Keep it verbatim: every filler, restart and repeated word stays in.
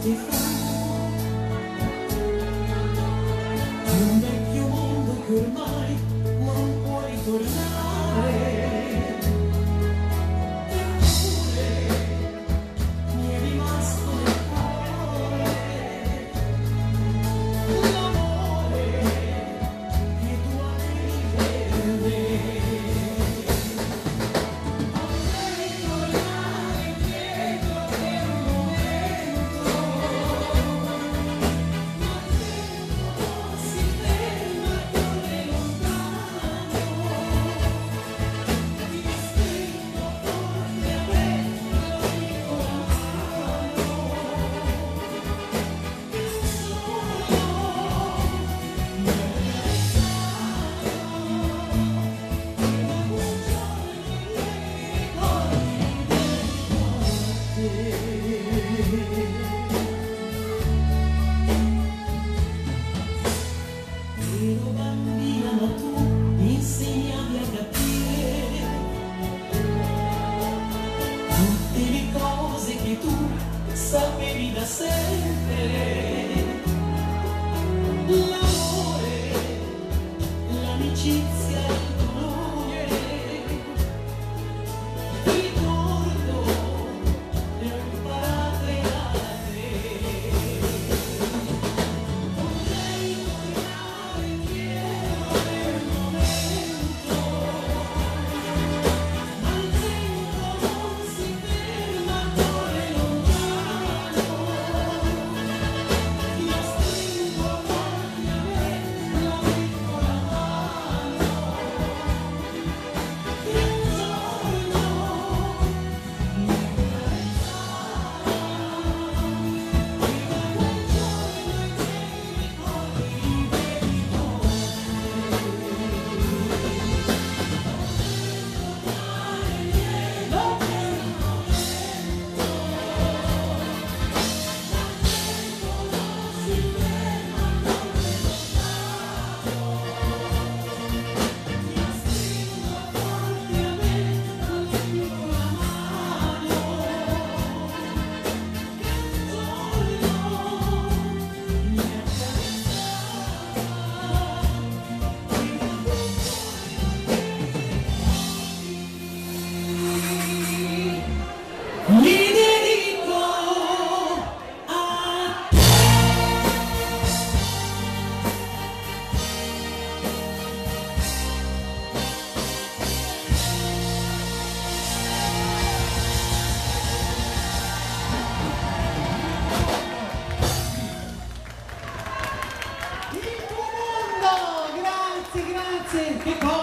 notte fa, di un vecchio mondo che ormai non può ritornare. Ero bambina ma tu mi insegnavi a capire tutte le cose che tu sapevi da sempre. L'amore, l'amicizia, il dolore, ricordo le ho imparate da te. Vorrei tornare indietro nel momento, ma il tempo non si ferma, corre lontano. Io stringo forte a me la piccola mano, che un giorno mi accarezzerà. Prima quel giorno e che mi ricordi vedi con mi dedico a te. Il tuo mondo, grazie, grazie, che cosa?